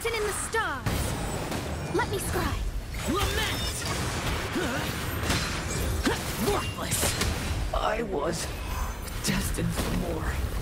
Written in the stars. Let me scribe. Lament! Worthless! I was destined for more.